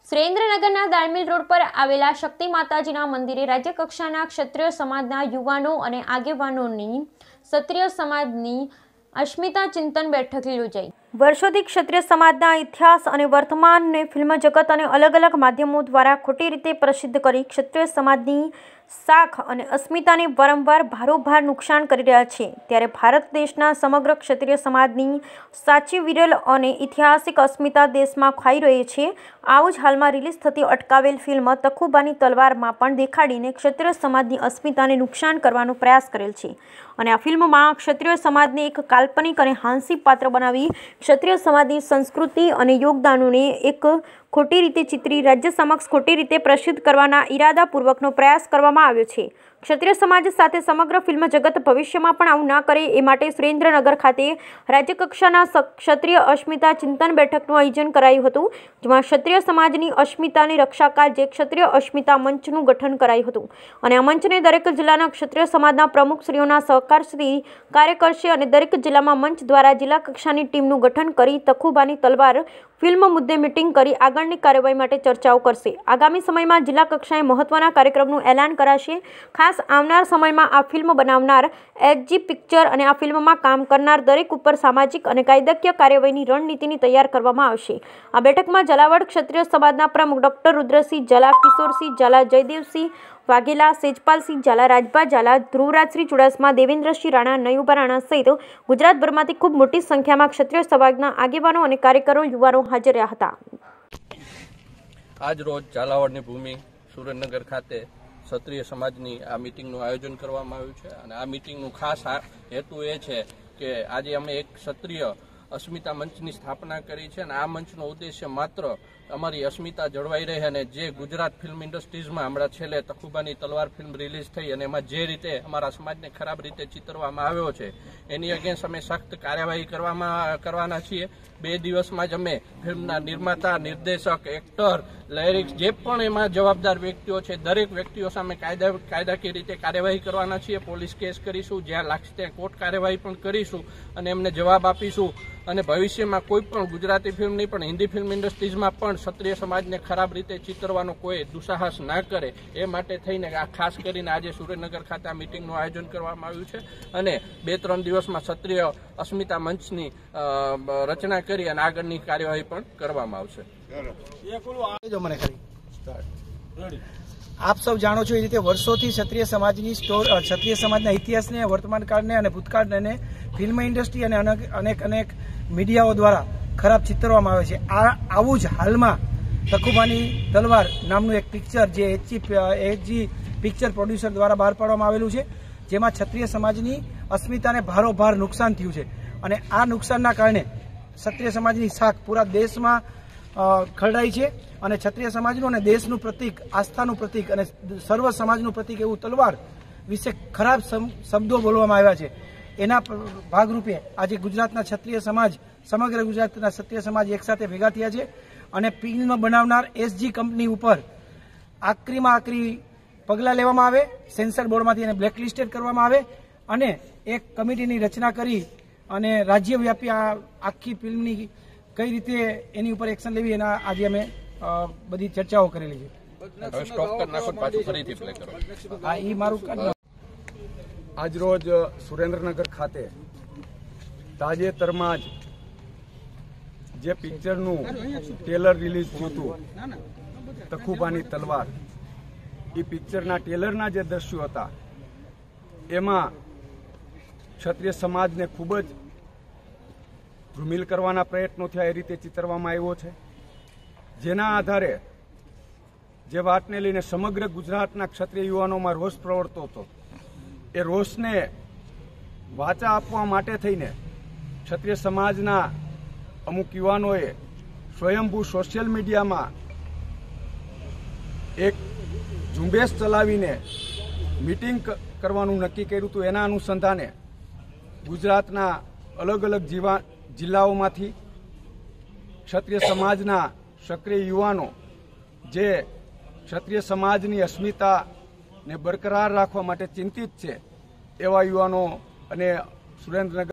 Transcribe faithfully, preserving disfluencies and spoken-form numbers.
સુરેન્દ્રનગરના દાલમિલ રોડ પર આવેલા શક્તિ માતાજીના મંદિરે રાજ્યકક્ષાના ક્ષત્રિય સમાજના યુવાનો અને આગેવાનોની ક્ષત્રિય સમાજની અસ્મિતા ચિંતન બેઠક યોજાઈ। વર્ષોથી ક્ષત્રિય સમાજના ઇતિહાસ અને વર્તમાનને ફિલ્મ જગત અને અલગ અલગ માધ્યમો દ્વારા ખોટી રીતે પ્રસિદ્ધ કરી ક્ષત્રિય સમાજની શાખ અને અસ્મિતાને વારંવાર ભારોભાર નુકસાન કરી રહ્યા છે। ત્યારે ભારત દેશના સમગ્ર ક્ષત્રિય સમાજની સાચી વિરલ અને ઐતિહાસિક અસ્મિતા દેશમાં ખાઈ રહી છે। આવું જ હાલમાં રિલીઝ થતી અટકાવેલ ફિલ્મ તખુબાની તલવારમાં પણ દેખાડીને ક્ષત્રિય સમાજની અસ્મિતાને નુકસાન કરવાનો પ્રયાસ કરેલ છે અને આ ફિલ્મમાં ક્ષત્રિય સમાજને એક કાલ્પનિક અને હાસ્ય પાત્ર બનાવી ક્ષત્રિય સમાજની સંસ્કૃતિ અને યોગદાનોને એક ખોટી રીતે ચિતરી રાજ્ય સમક્ષ ખોટી રીતે પ્રસિદ્ધ કરવાના ઈરાદાપૂર્વકનો પ્રયાસ કરવામાં આવ્યો છે। ક્ષત્રિય સમાજ સાથે સમગ્ર ફિલ્મ જગત ભવિષ્યમાં પણ આવું ના કરે એ માટે સુરેન્દ્રનગર ખાતે રાજ્યકક્ષાના ક્ષત્રિય અસ્મિતા ચિંતન બેઠકનું આયોજન કરાયું હતું, જેમાં ક્ષત્રિય સમાજની અસ્મિતાની રક્ષા કાજે ક્ષત્રિય અસ્મિતા મંચનું ગઠન કરાયું હતું અને આ મંચને દરેક જિલ્લાના ક્ષત્રિય સમાજના પ્રમુખશ્રીઓના સહકારશ્રી કાર્ય કરશે અને દરેક જિલ્લામાં મંચ દ્વારા જિલ્લા કક્ષાની ટીમનું ગઠન કરી તખુબાની તલવાર ફિલ્મ મુદ્દે મીટિંગ કરી આગળની કાર્યવાહી માટે ચર્ચાઓ કરશે। આગામી સમયમાં જિલ્લા કક્ષાએ મહત્વના કાર્યક્રમનું એલાન કરાશે। ખાસ આવનાર સમયમાં આ ફિલ્મ બનાવનાર એચજી પિક્ચર અને આ ફિલ્મમાં કામ કરનાર દરેક ઉપર સામાજિક અને કાયદાકીય કાર્યવાહીની રણનીતિની તૈયાર કરવામાં આવશે। આ બેઠકમાં ઝાલાવાડ ક્ષત્રિય સમાજના પ્રમુખ ડોક્ટર રુદ્રસિંહ ઝાલા, કિશોરસિંહ ઝાલા, જયદેવસિંહ વાઘેલા, સેજપાલસિંહ ઝાલા, રાજભા ઝાલા, ધ્રુવરાજસિંહ ચુડાસમા, દેવેન્દ્રસિંહ રાણા, નયુબા રાણા સહિત ગુજરાતભરમાંથી ખૂબ મોટી સંખ્યામાં ક્ષત્રિય સમાજના આગેવાનો અને કાર્યકરો યુવાનો હાજર રહ્યા હતા। આજ રોજ ઝાલાવાડની ભૂમિ સુરેન્દ્રનગર ખાતે ક્ષત્રિય સમાજની આ મિટિંગનું આયોજન કરવામાં આવ્યું છે અને આ મિટિંગનું ખાસ હેતુ એ છે કે આજે અમે એક ક્ષત્રિય અસ્મિતા મંચની સ્થાપના કરી છે અને આ મંચનો ઉદ્દેશ્ય માત્ર અમારી અસ્મિતા જળવાઈ રહે અને જે ગુજરાત ફિલ્મ ઇન્ડસ્ટ્રીઝમાં હમણાં છેલ્લે તખુબાની તલવાર ફિલ્મ રિલીઝ થઈ અને એમાં જે રીતે અમારા સમાજને ખરાબ રીતે ચિતરવામાં આવ્યો છે એની અગેન્સ્ટ અમે સખ્ત કાર્યવાહી કરવામાં કરવાના છીએ। બે દિવસમાં જ અમે ફિલ્મના નિર્માતા, નિર્દેશક, એક્ટર, લાયરિક્સ જે પણ એમાં જવાબદાર વ્યક્તિઓ છે દરેક વ્યક્તિઓ સામે કાયદા કાયદાકીય રીતે કાર્યવાહી કરવાના છીએ। પોલીસ કેસ કરીશું, જ્યાં લાગશે ત્યાં કોર્ટ કાર્યવાહી પણ કરીશું અને એમને જવાબ આપીશું અને ભવિષ્યમાં કોઈ પણ ગુજરાતી ફિલ્મ નહીં પણ હિન્દી ફિલ્મ ઇન્ડસ્ટ્રીઝમાં પણ ક્ષત્રિય સમાજને ખરાબ રીતે ચિતરવાનો કોઈ દુસ્સાહસ ના કરે એ માટે થઈને આ ખાસ કરીને આજે સુરેન્દ્રનગર ખાતે આ મિટિંગનું આયોજન કરવામાં આવ્યું છે અને બે ત્રણ દિવસમાં ક્ષત્રિય અસ્મિતા મંચની રચના કરી અને આગળની કાર્યવાહી પણ કરવામાં આવશે। આપ સૌ જાણો છો એ રીતે વર્ષોથી ક્ષત્રિય સમાજની સ્ટોર ક્ષત્રિય સમાજના ઇતિહાસને, વર્તમાનકાળને અને ભૂતકાળને ફિલ્મ ઇન્ડસ્ટ્રી અને અનેક અનેક મીડિયાઓ દ્વારા ખરાબ ચિતરવામાં આવે છે। આ આવું જ હાલમાં તખુબાની તલવાર નામનું એક પિક્ચર જે એચજી એચજી પિક્ચર પ્રોડ્યુસર દ્વારા બહાર પાડવામાં આવેલું છે, જેમાં ક્ષત્રિય સમાજની અસ્મિતાને ભારોભાર નુકસાન થયું છે અને આ નુકસાનના કારણે ક્ષત્રિય સમાજની શાખ પૂરા દેશમાં ખરડાઈ છે અને ક્ષત્રિય સમાજનું અને દેશનું પ્રતીક, આસ્થાનું પ્રતીક અને સર્વ સમાજનું પ્રતીક એવું તલવાર વિશે ખરાબ શબ્દો બોલવામાં આવ્યા છે। એના ભાગરૂપે આજે ગુજરાતના ક્ષત્રિય સમાજ, સમગ્ર ગુજરાતના ક્ષત્રિય સમાજ એકસાથે ભેગા થયા છે અને ફિલ્મ બનાવનાર એસજી કંપની ઉપર આકરીમાં આકરી પગલાં લેવામાં આવે, સેન્સર બોર્ડમાંથી એને બ્લેકલિસ્ટેડ કરવામાં આવે અને એક કમિટીની રચના કરી અને રાજ્યવ્યાપી આ આખી ફિલ્મની કઈ રીતે એની ઉપર એક્શન લેવી એના આજે અમે બધી ચર્ચાઓ કરેલી છે। હા, એ મારું આજરોજ સુરેન્દ્રનગર ખાતે તાજેતરમાં જ જે પિક્ચરનું ટ્રેલર રિલીઝ થયું હતું તખુબાની તલવાર, એ પિક્ચરના ટ્રેલરના જે દ્રશ્યો હતા એમાં ક્ષત્રિય સમાજને ખૂબ જ ધૂમિલ કરવાના પ્રયત્નો થયા, એ રીતે ચિતરવામાં આવ્યો છે, જેના આધારે જે વાતને લઈને સમગ્ર ગુજરાતના ક્ષત્રિય યુવાનોમાં રોષ પ્રવર્તતો હતો એ રોષને વાચા આપવા માટે થઈને ક્ષત્રિય સમાજના અમુક યુવાનોએ સ્વયંભૂ સોશિયલ મીડિયામાં એક ઝુંબેશ ચલાવીને મિટિંગ કરવાનું નક્કી કર્યું હતું। એના અનુસંધાને ગુજરાતના અલગ અલગ જીવા જિલ્લાઓમાંથી ક્ષત્રિય સમાજના સક્રિય યુવાનો જે ક્ષત્રિય સમાજની અસ્મિતાને બરકરાર રાખવા માટે ચિંતિત છે એવા યુવાનો અને સુરેન્દ્રનગર